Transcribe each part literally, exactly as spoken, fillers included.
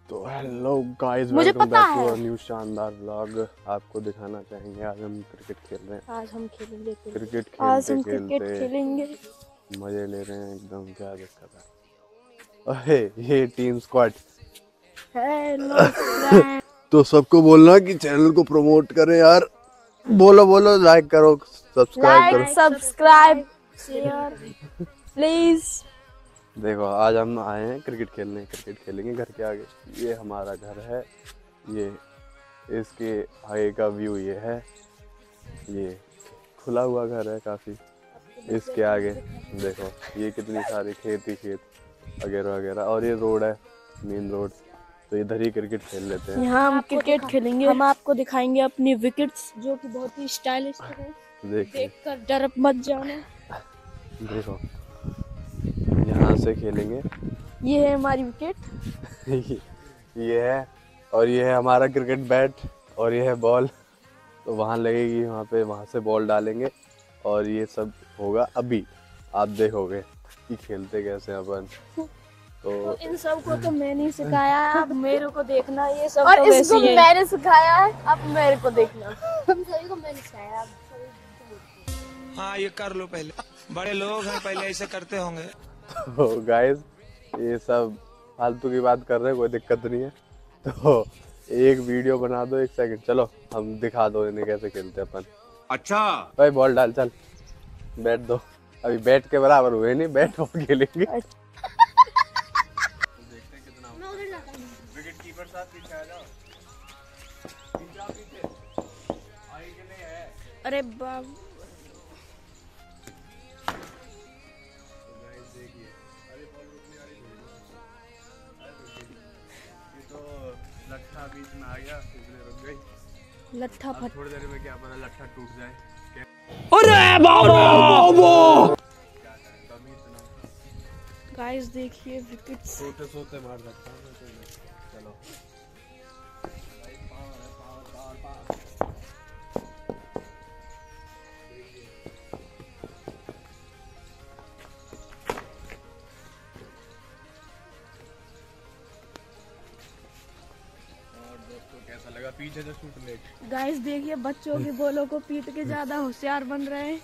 तो hello guys, मुझे welcome पता बैक टू है अ न्यू शानदार व्लॉग। आपको दिखाना चाहेंगे आज हम क्रिकेट खेल रहे हैं। आज हम खेलेंगे क्रिकेट आज खेलते हम खेलते क्रिकेट खेलेंगे। मजे ले रहे हैं एकदम। क्या दिक्कत है? अरे ये टीम स्क्वाड। हेलो फ्रेंड, तो सबको बोलना कि चैनल को प्रमोट करें यार। बोलो बोलो, लाइक करो, सब्सक्राइब करो। Like subscribe share please. देखो आज हम आए हैं क्रिकेट खेलने। क्रिकेट खेलेंगे घर के आगे। ये हमारा घर है। ये इसके आगे का व्यू ये है। ये खुला हुआ घर है काफ़ी। इसके आगे देखो ये कितनी सारी खेत ही खेत वगैरह वगैरह, और ये रोड है, मेन रोड। तो इधर ही क्रिकेट खेल लेते हैं। यहाँ हम क्रिकेट खेलेंगे। हम आपको दिखाएंगे अपनी विकेट्स जो कि बहुत ही स्टाइलिश है। देखिए, देखकर डर मत जाना। देखो यहाँ से खेलेंगे। ये है हमारी विकेट। ये है, और ये है हमारा क्रिकेट बैट, और ये है बॉल। तो वहाँ लगेगी, वहाँ पे वहाँ से बॉल डालेंगे और ये सब होगा। अभी आप देखोगे कि खेलते कैसे अपन। तो, तो इन सब को तो मैंने ही सिखाया है, अब मेरे को देखना। ये सब और तो इसको वैसी है। मैंने सिखाया है, अब मेरे को देखना। हम सभी को मैंने सिखाया है। हाँ ये कर लो, पहले बड़े लोग हैं, पहले ऐसे करते होंगे। तो गाइस ये सब फालतू की बात कर रहे हैं, कोई दिक्कत नहीं है। तो एक वीडियो बना दो, एक सेकंड। चलो हम दिखा दो इन्हें कैसे खेलते हैं अपन। अच्छा भाई बॉल डाल, चल बैट दो। अभी बैट के बराबर हुए नहीं, बैट और खेलेंगे। विकेट कीपर साहब पीछे आ जाओ। पीछे आगे के लिए है। अरे बाबू लट्ठा बीच में आ गया, इसलिए रुक गई। लट्ठा फट। थोड़ी देर में क्या पता लट्ठा टूट जाए। अरे बाबा! गाइस देखिए विकेट्स। सोते सोते मार सकता हूँ। चलो कैसा लगा पीछे से शूट लेट। गाइस देखिए बच्चों की बॉलों को पीट के ज्यादा होशियार बन रहे हैं।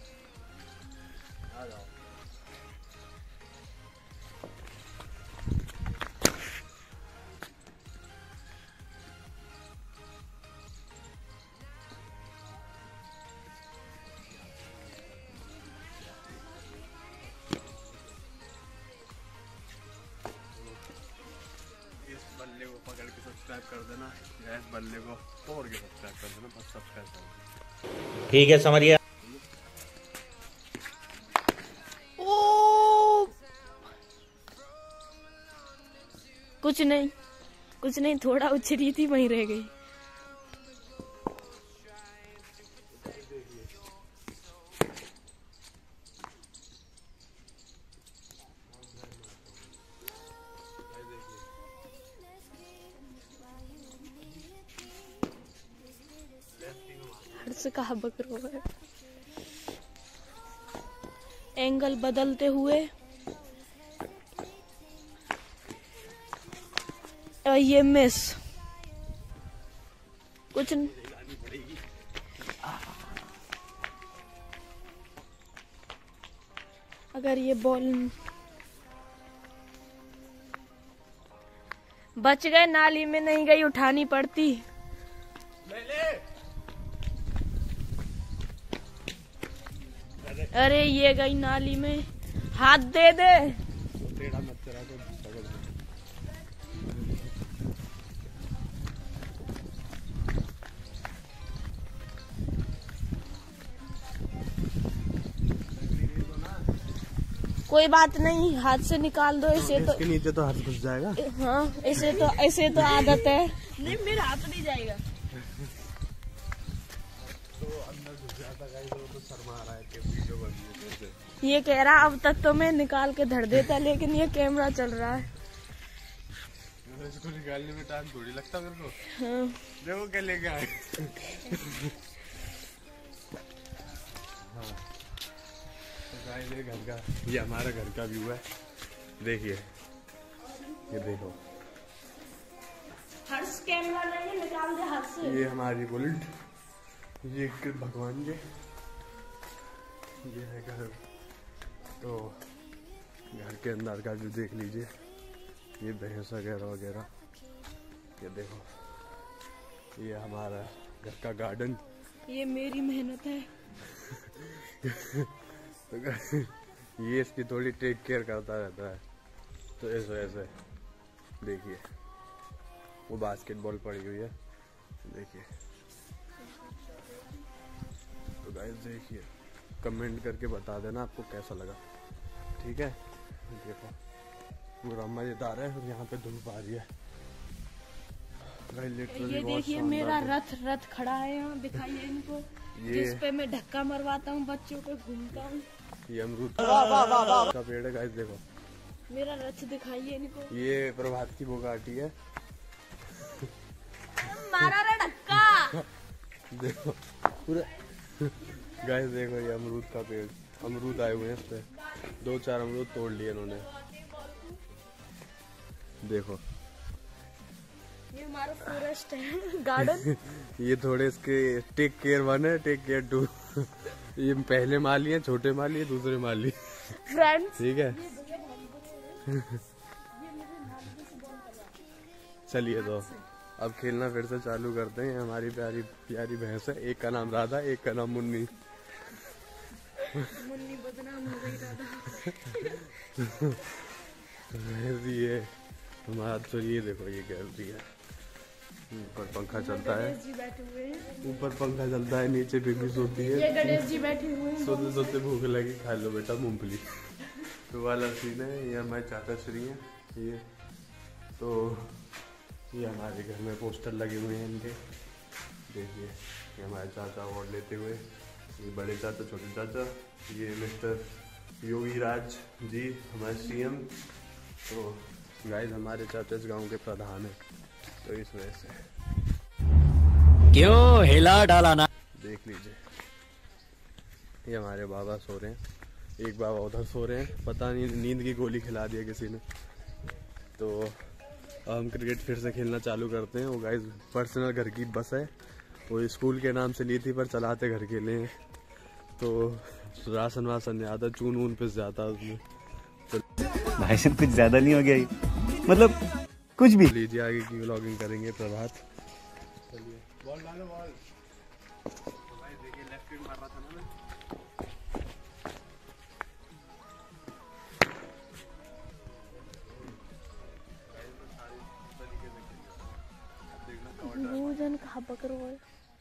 बल्ले को पकड़ के सब्सक्राइब कर देना। गैस बल्ले को तोड़ के सब्सक्राइब कर देना, बस सब्सक्राइब कर देना। ठीक है समझिए। ओ कुछ नहीं, कुछ नहीं, थोड़ा उछली थी, वहीं रह गई। हर्ष कहा बकरो है। एंगल बदलते हुए और ये मिस। कुछ न... अगर ये बॉल बच गए, नाली में नहीं गई, उठानी पड़ती। अरे ये गई नाली में, हाथ दे दे। टेढ़ा मत करा तो पकड़ दे। कोई बात नहीं, हाथ से निकाल दो इसे। तो इसके नीचे तो हाथ घुस जाएगा। हाँ इसे तो ऐसे तो आदत है। नहीं मेरा हाथ नहीं जाएगा। तो अंदर घुस जाता गाइस, वो तो शर्मा रहा है कि वीडियो बन रही है। ये कह रहा अब तक तो मैं निकाल के धर देता, लेकिन ये कैमरा चल रहा है। इसको निकालने में टाइम थोड़ी लगता मेरे को। हाँ। देखो क्या लेके आए। हाँ गाइस ये घर का, ये हमारा घर का व्यू है। देखिए ये देखो कैमरा नहीं है, निकाल दे हाथ से। ये हमारी बुलेट, ये भगवान जी, ये है घर। तो घर के अंदर का जो देख लीजिए, ये भैंस वगैरह वगैरह, ये देखो, ये हमारा घर का गार्डन। ये मेरी मेहनत है। तो ये इसकी थोड़ी टेक केयर करता रहता है, तो इस वजह से देखिए वो बास्केटबॉल पड़ी हुई है, देखिए। तो गाइस देखिए, कमेंट करके बता देना आपको कैसा लगा, ठीक है। देखो पूरा मजेदार है, और यहाँ पे धूप आ रही है। ये देखिए मेरा रथ रथ खड़ा है यहाँ, दिखाइए इनको, जिस पे मैं धक्का मरवाता हूँ, बच्चों पे घूमता हूँ। ये अमरूद का पेड़ है गाइस, देखो मेरा रथ दिखाइए इनको। ये प्रभात की बोगाटी है, मारा रे धक्का। देखो पूरा गाइस, देखो ये अमरूद का पेड़, अमरूद आए हुए हैं इस पे, दो चार अमरूद तोड़ लिए इन्होंने, देखो। ये हमारा फॉरेस्ट है, गार्डन। ये थोड़े इसके टेक केयर वन है, टेक केयर टू। ये पहले माली है, छोटे माली है, दूसरे माली, फ्रेंड्स, ठीक है। चलिए तो अब खेलना फिर से चालू करते हैं। हमारी प्यारी प्यारी भैंस है, एक का नाम राधा, एक का नाम मुन्नी। मुन्नी बदनाम हो गई राधा। ये हमारा, तो ये देखो ये गैलरी है, ऊपर पंखा चलता है, गणेश जी बैठे हुए हैं, ऊपर पंखा चलता है, नीचे बेबी सोती है। ये गणेश जी बैठे हुए हैं। सोते सोते भूख लगी, खा लो बेटा मूंगफली। तो वाला सीन है। ये हमारे चाचा श्री हैं, ये तो ये हमारे घर में पोस्टर लगे हुए हैं इनके, देखिए। ये हमारे चाचा अवार्ड लेते हुए, ये बड़े चाचा, छोटे चाचा, ये मिस्टर योगी राज जी हमारे सीएम। तो गाइस हमारे चाचा इस गांव के प्रधान हैं, तो इस वजह से क्यों हिला डाला ना। देख लीजिए, ये हमारे बाबा सो रहे हैं, एक बाबा उधर सो रहे हैं, पता नहीं नींद की गोली खिला दिया किसी ने। तो हम क्रिकेट फिर से खेलना चालू करते हैं। वो गाइस पर्सनल घर की बस है, वो स्कूल के नाम से ली थी पर चलाते घर के लिए, तो राशन वासन नहीं आता, चून वून पिस जाता उसमें। तो भाई साहब कुछ ज्यादा नहीं हो गया ये? मतलब कुछ भी। लीजिए आगे की व्लॉगिंग करेंगे प्रभात। चलिए बॉल डालो, बॉल। तो भाई देखिए लेफ्ट हैंड मार रहा था ना मैं। भोजन कहाँ पकड़ो है?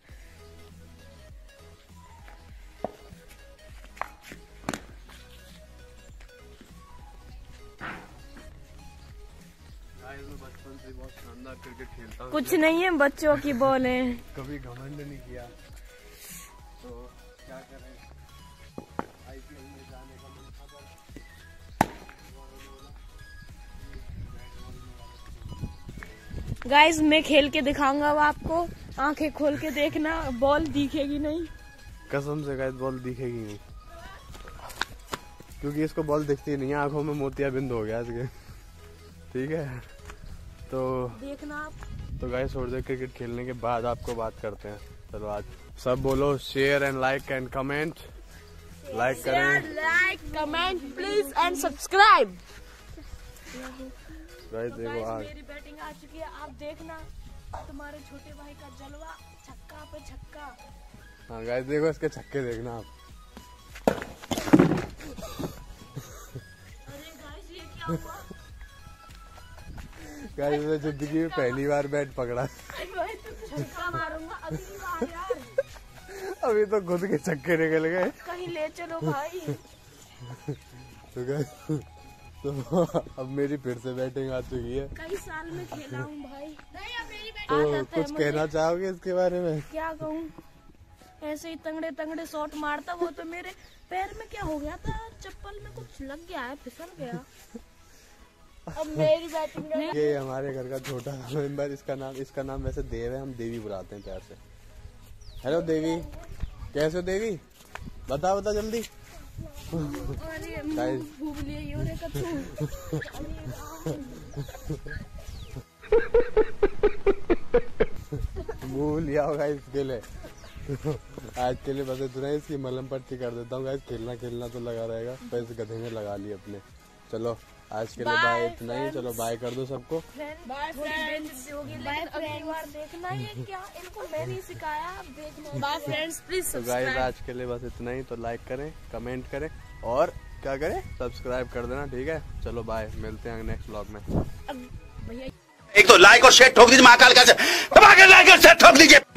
बचपन से बहुत शानदार क्रिकेट खेलता हूँ। कुछ नहीं है, बच्चों की बॉल है। कभी घमंड नहीं किया, तो क्या करें, आईपीएल में जाने का मन था पर गाइस मैं खेल के दिखाऊंगा अब आपको, आंखें खोल के देखना, बॉल दिखेगी नहीं। कसम से गाइस बॉल दिखेगी नहीं, क्योंकि इसको बॉल दिखती नहीं है, आंखों में मोतियाबिंद हो गया इसके, ठीक है। तो देखना आप। तो गाइस थोड़ी देर क्रिकेट खेलने के बाद आपको बात करते हैं। चलो आज सब बोलो share and like and comment, like करें, like comment please and subscribe. Guys देखो आज मेरी बैटिंग आ चुकी है, आप देखना तुम्हारे छोटे भाई का जलवा, छक्का पे छक्का। हाँ गाइस देखो इसके छक्के देखना आप। अरे गाइस ये क्या हुआ? गाइस मैं जिंदगी में पहली बार बैट पकड़ा, छक्का मारूंगा अगली बार यार। अभी तो खुद के छक्के निकल गए। कहीं ले चलो भाई। तो गाइस तो अब मेरी फिर से बैटिंग आ चुकी है। कई साल में खेला हूँ भाई। तो कुछ कहना चाहोगे इसके बारे में? क्या कहूँ, ऐसे ही तंगड़े तंगड़े शॉट मारता, वो तो मेरे पैर में क्या हो गया था, चप्पल में कुछ लग गया है, फिसल गया। अब मेरी बैटिंग। ये हमारे घर का छोटा मेंबर, इसका नाम इसका नाम वैसे देव है, हम देवी बुलाते हैं प्यार से। हेलो देवी, कैसे हो देवी? बता बता जल्दी। अरे भूख लिए यो रे कतू। लिया होगा इसके लिए। आज के लिए बस इतना ही, इसकी मलहम पट्टी कर देता हूँ। खेलना खेलना तो लगा रहेगा, पर इस गधे ने लगा लिया अपने। चलो आज के लिए बाय, इतना ही। चलो बाय कर दो सबको। बाय फ्रेंड्स होगी, लेकिन अगली बार देखना ये क्या इनको मैंने सिखाया, अब देखना। बाय फ्रेंड्स, प्लीज तो गाइस आज के लिए बस इतना ही। तो लाइक करें, कमेंट करें और क्या करें, सब्सक्राइब कर देना, ठीक है। चलो बाय, मिलते हैं नेक्स्ट व्लॉग में। भैया एक तो लाइक और शेयर ठोक दीजिए, महाकाल का से लाइक और शेयर ठोक दीजिए।